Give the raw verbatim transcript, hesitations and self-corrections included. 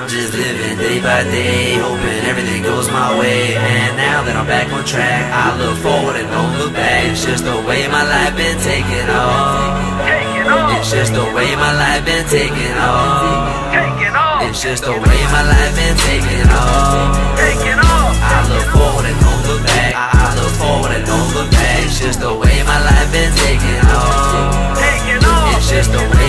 just living day by day, hoping everything goes my way. And now that I'm back on track, I look forward and don't look back. It's just the way my life been taking off. It's just the way my life been taking off. It's just the way my life been taking off. I look forward and don't look back. I look forward and don't look back. It's just the way my life been taking off. It's just the way